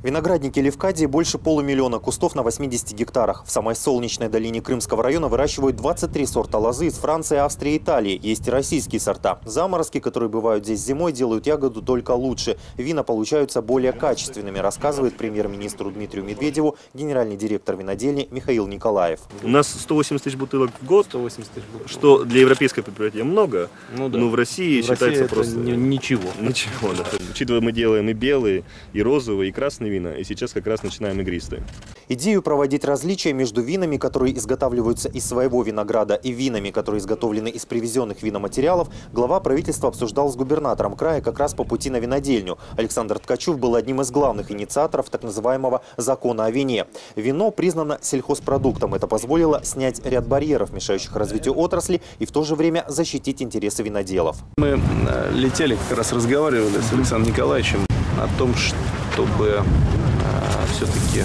Виноградники Левкадии больше полумиллиона кустов на 80 гектарах. В самой солнечной долине Крымского района выращивают 23 сорта лозы из Франции, Австрии и Италии. Есть и российские сорта. Заморозки, которые бывают здесь зимой, делают ягоду только лучше. Вина получаются более качественными, рассказывает премьер-министру Дмитрию Медведеву генеральный директор винодельни Михаил Николаев. У нас 180 тысяч бутылок в год, 180 тысяч бутылок. Что для европейского предприятия много, Ну да. но в России считается России просто ничего. Ничего, да. Учитывая, мы делаем и белые, и розовые, и красные вина, и сейчас как раз начинаем игристые. Идею проводить различия между винами, которые изготавливаются из своего винограда, и винами, которые изготовлены из привезенных виноматериалов, глава правительства обсуждал с губернатором края как раз по пути на винодельню. Александр Ткачев был одним из главных инициаторов так называемого закона о вине. Вино признано сельхозпродуктом. Это позволило снять ряд барьеров, мешающих развитию отрасли, и в то же время защитить интересы виноделов. Мы летели, как раз разговаривали с Александром Николаевичем о том, чтобы все-таки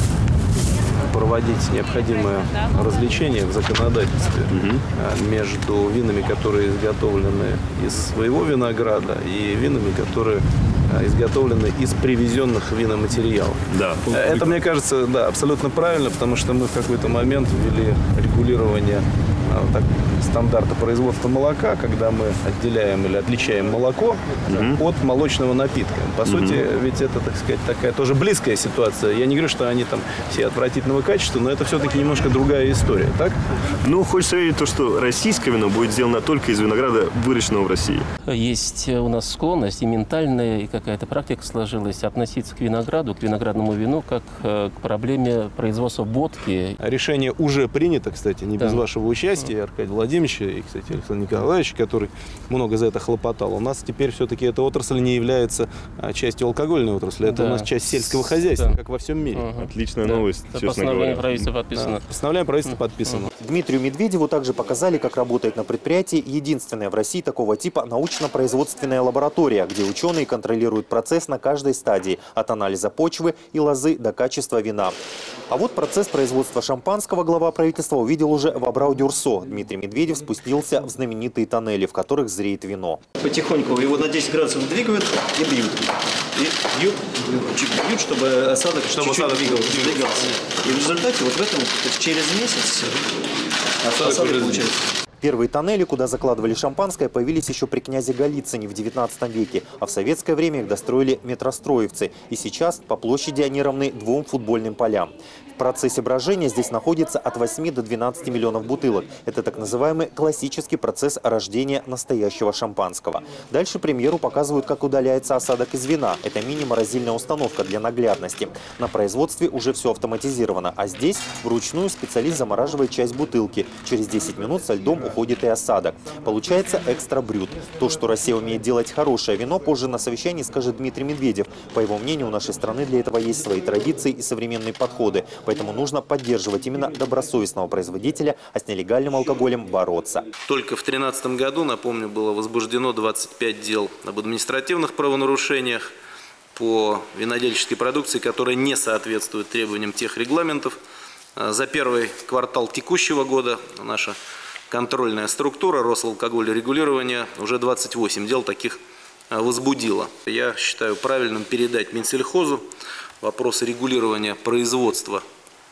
проводить необходимое развлечение в законодательстве между винами, которые изготовлены из своего винограда, и винами, которые изготовлены из привезенных виноматериалов. Да. Это, мне кажется, да, абсолютно правильно, потому что мы в какой-то момент ввели регулирование стандарта производства молока, когда мы отделяем или отличаем молоко от молочного напитка. По сути, ведь это, так сказать, такая тоже близкая ситуация. Я не говорю, что они там все отвратительного качества, но это все-таки немножко другая история, так? Ну, хочется верить в то, что российское вино будет сделано только из винограда, выращенного в России. Есть у нас склонность и ментальная, и какая-то практика сложилась относиться к винограду, к виноградному вину, как к проблеме производства водки. Решение уже принято, кстати, не без вашего участия, Аркадия Владимировича и, кстати, Александра Николаевича, который много за это хлопотал. У нас теперь все-таки эта отрасль не является частью алкогольной отрасли. Это у нас часть сельского хозяйства, как во всем мире. Отличная новость, честно говоря. Постановление правительства подписано. Постановление правительства подписано. Дмитрию Медведеву также показали, как работает на предприятии единственная в России такого типа научно-производственная лаборатория, где ученые контролируют процесс на каждой стадии, от анализа почвы и лозы до качества вина. А вот процесс производства шампанского глава правительства увидел уже в Абрау-Дюрсо. Дмитрий Медведев спустился в знаменитые тоннели, в которых зреет вино. Потихоньку его на 10 градусов двигают и бьют. И бьют, чтобы осадок чуть-чуть двигался. И в результате вот в этом, через месяц осадок получается. Первые тоннели, куда закладывали шампанское, появились еще при князе Голицыне в 19 веке, а в советское время их достроили метростроевцы. И сейчас по площади они равны 2 футбольным полям. В процессе брожения здесь находится от 8 до 12 миллионов бутылок. Это так называемый классический процесс рождения настоящего шампанского. Дальше премьеру показывают, как удаляется осадок из вина. Это мини-морозильная установка для наглядности. На производстве уже все автоматизировано, а здесь вручную специалист замораживает часть бутылки. Через 10 минут со льдом уходит и осадок. Получается экстра-брют. То, что Россия умеет делать хорошее вино, позже на совещании скажет Дмитрий Медведев. По его мнению, у нашей страны для этого есть свои традиции и современные подходы. Поэтому нужно поддерживать именно добросовестного производителя, а с нелегальным алкоголем бороться. Только в 2013 году, напомню, было возбуждено 25 дел об административных правонарушениях по винодельческой продукции, которая не соответствует требованиям тех регламентов. За первый квартал текущего года наша контрольная структура Росалкогольрегулирования уже 28 дел таких возбудила. Я считаю правильным передать Минсельхозу вопросы регулирования производства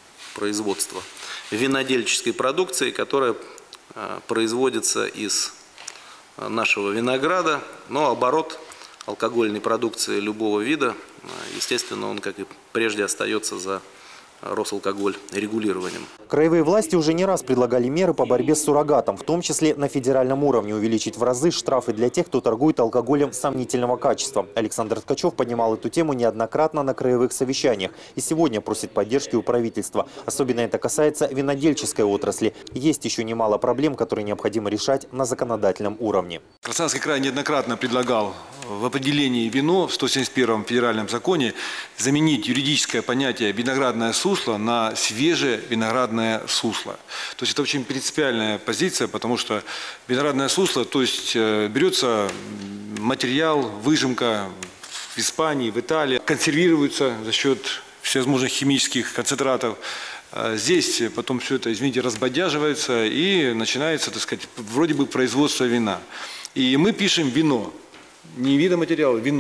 винодельческой продукции, которая производится из нашего винограда, но оборот алкогольной продукции любого вида, естественно, он, как и прежде, остается за Росалкогольрегулированием. Краевые власти уже не раз предлагали меры по борьбе с суррогатом, в том числе на федеральном уровне увеличить в разы штрафы для тех, кто торгует алкоголем сомнительного качества. Александр Ткачев поднимал эту тему неоднократно на краевых совещаниях и сегодня просит поддержки у правительства. Особенно это касается винодельческой отрасли. Есть еще немало проблем, которые необходимо решать на законодательном уровне. Краснодарский край неоднократно предлагал в определении вино в 171-м федеральном законе заменить юридическое понятие «виноградное сусло» на «свежее виноградное сусло». То есть это очень принципиальная позиция, потому что виноградное сусло, то есть берется материал, выжимка в Испании, в Италии, консервируется за счет всевозможных химических концентратов. Здесь потом все это, извините, разбодяживается и начинается, так сказать, вроде бы производство вина. И мы пишем вино, не видоматериал, вино.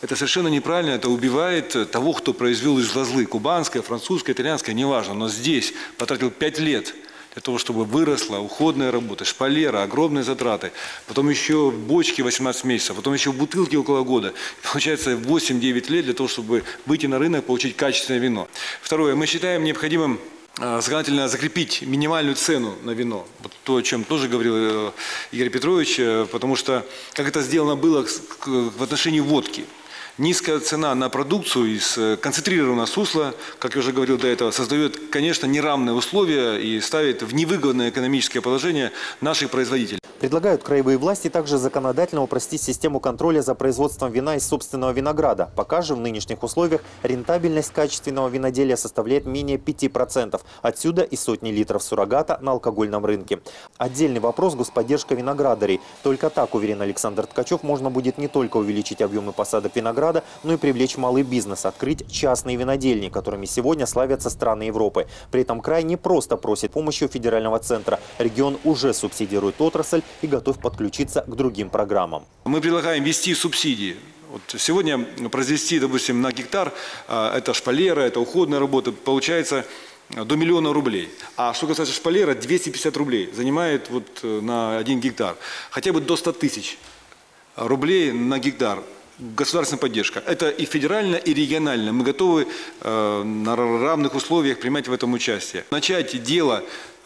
это совершенно неправильно, это убивает того, кто произвел из лозы, кубанское, французское, итальянское, неважно, но здесь потратил 5 лет для того, чтобы выросла уходная работа, шпалера, огромные затраты, потом еще бочки 18 месяцев, потом еще бутылки около года. Получается 8-9 лет для того, чтобы выйти на рынок, получить качественное вино. Второе, мы считаем необходимым законодательно закрепить минимальную цену на вино. Вот то, о чем тоже говорил Игорь Петрович, потому что, как это сделано было в отношении водки. Низкая цена на продукцию из концентрированного сусла, как я уже говорил до этого, создает, конечно, неравные условия и ставит в невыгодное экономическое положение наших производителей. Предлагают краевые власти также законодательно упростить систему контроля за производством вина из собственного винограда. Пока же в нынешних условиях рентабельность качественного виноделия составляет менее 5%. Отсюда и сотни литров суррогата на алкогольном рынке. Отдельный вопрос – господдержка виноградарей. Только так, уверен Александр Ткачев, можно будет не только увеличить объемы посадок винограда, но и привлечь малый бизнес, открыть частные винодельни, которыми сегодня славятся страны Европы. При этом край не просто просит помощи у федерального центра. Регион уже субсидирует отрасль и готов подключиться к другим программам. Мы предлагаем ввести субсидии. Вот сегодня произвести, допустим, на гектар, это шпалера, это уходная работа, получается до 1 миллиона рублей. А что касается шпалера, 250 рублей занимает вот на 1 гектар. Хотя бы до 100 тысяч рублей на гектар. Государственная поддержка. Это и федерально, и регионально. Мы готовы на равных условиях принимать в этом участие. Начать дело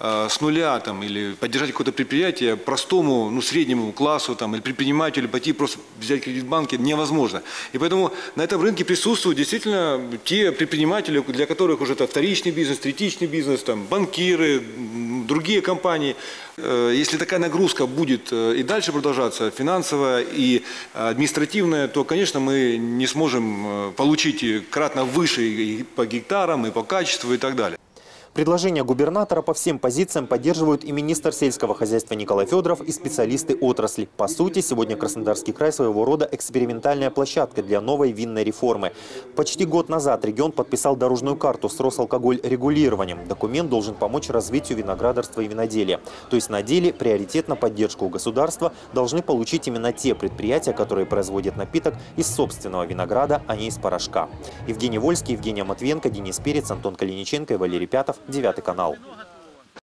с нуля там, или поддержать какое-то предприятие простому, среднему классу там, или предпринимателю пойти просто взять кредит в банке невозможно. И поэтому на этом рынке присутствуют действительно те предприниматели, для которых уже это вторичный бизнес, третичный бизнес, там, банкиры, другие компании. Если такая нагрузка будет и дальше продолжаться, финансовая и административная, то, конечно, мы не сможем получить кратно выше и по гектарам, и по качеству, и так далее. Предложение губернатора по всем позициям поддерживают и министр сельского хозяйства Николай Федоров, и специалисты отрасли. По сути, сегодня Краснодарский край своего рода экспериментальная площадка для новой винной реформы. Почти год назад регион подписал дорожную карту с Росалкогольрегулированием. Документ должен помочь развитию виноградарства и виноделия. То есть на деле приоритет на поддержку у государства должны получить именно те предприятия, которые производят напиток из собственного винограда, а не из порошка. Евгений Вольский, Евгения Матвиенко, Денис Перец, Антон Калиниченко и Валерий Пятов. 9 канал.